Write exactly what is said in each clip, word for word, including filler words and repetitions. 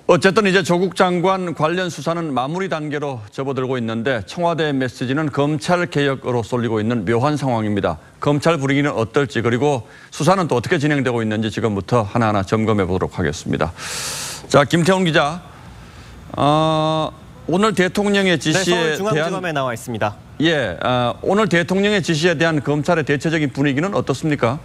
어쨌든 이제 조국 장관 관련 수사는 마무리 단계로 접어들고 있는데 청와대의 메시지는 검찰 개혁으로 쏠리고 있는 묘한 상황입니다. 검찰 분위기는 어떨지 그리고 수사는 또 어떻게 진행되고 있는지 지금부터 하나하나 점검해 보도록 하겠습니다. 자, 김태훈 기자, 어, 오늘 대통령의 지시에 네, 서울중앙지검에 대한 나와 있습니다. 예, 어, 오늘 대통령의 지시에 대한 검찰의 대체적인 분위기는 어떻습니까?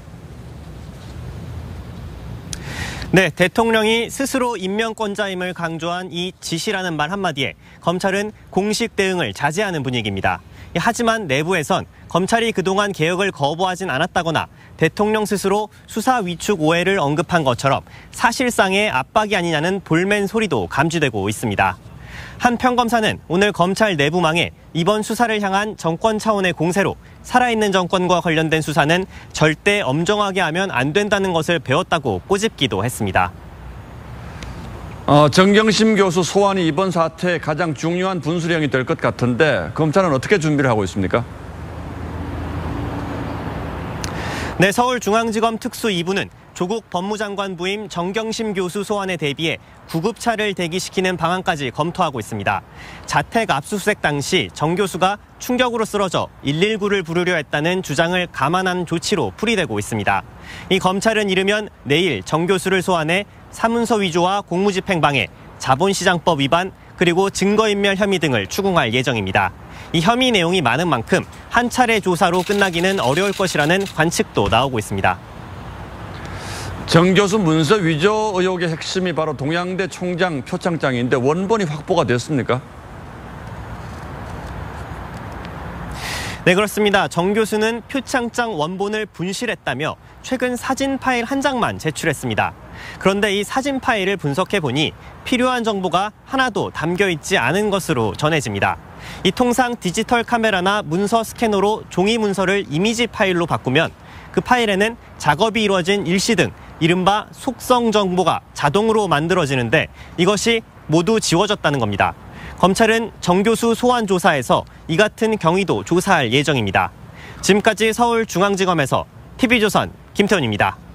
네, 대통령이 스스로 임명권자임을 강조한 이 지시라는 말 한마디에 검찰은 공식 대응을 자제하는 분위기입니다. 하지만 내부에선 검찰이 그동안 개혁을 거부하진 않았다거나 대통령 스스로 수사 위축 오해를 언급한 것처럼 사실상의 압박이 아니냐는 볼멘 소리도 감지되고 있습니다. 한 평검사는 오늘 검찰 내부망에 이번 수사를 향한 정권 차원의 공세로 살아있는 정권과 관련된 수사는 절대 엄정하게 하면 안 된다는 것을 배웠다고 꼬집기도 했습니다. 어, 정경심 교수 소환이 이번 사태의 가장 중요한 분수령이 될 것 같은데 검찰은 어떻게 준비를 하고 있습니까? 네, 서울중앙지검 특수 이 부는 조국 법무장관 부임 정경심 교수 소환에 대비해 구급차를 대기시키는 방안까지 검토하고 있습니다. 자택 압수수색 당시 정 교수가 충격으로 쓰러져 일일구를 부르려 했다는 주장을 감안한 조치로 풀이되고 있습니다. 이 검찰은 이르면 내일 정 교수를 소환해 사문서 위조와 공무집행방해, 자본시장법 위반, 그리고 증거인멸 혐의 등을 추궁할 예정입니다. 이 혐의 내용이 많은 만큼 한 차례 조사로 끝나기는 어려울 것이라는 관측도 나오고 있습니다. 정 교수 문서 위조 의혹의 핵심이 바로 동양대 총장 표창장인데 원본이 확보가 됐습니까? 네, 그렇습니다. 정 교수는 표창장 원본을 분실했다며 최근 사진 파일 한 장만 제출했습니다. 그런데 이 사진 파일을 분석해보니 필요한 정보가 하나도 담겨있지 않은 것으로 전해집니다. 이 통상 디지털 카메라나 문서 스캐너로 종이 문서를 이미지 파일로 바꾸면 그 파일에는 작업이 이루어진 일시 등 이른바 속성 정보가 자동으로 만들어지는데 이것이 모두 지워졌다는 겁니다. 검찰은 정 교수 소환 조사에서 이 같은 경위도 조사할 예정입니다. 지금까지 서울중앙지검에서 티비조선 김태훈입니다.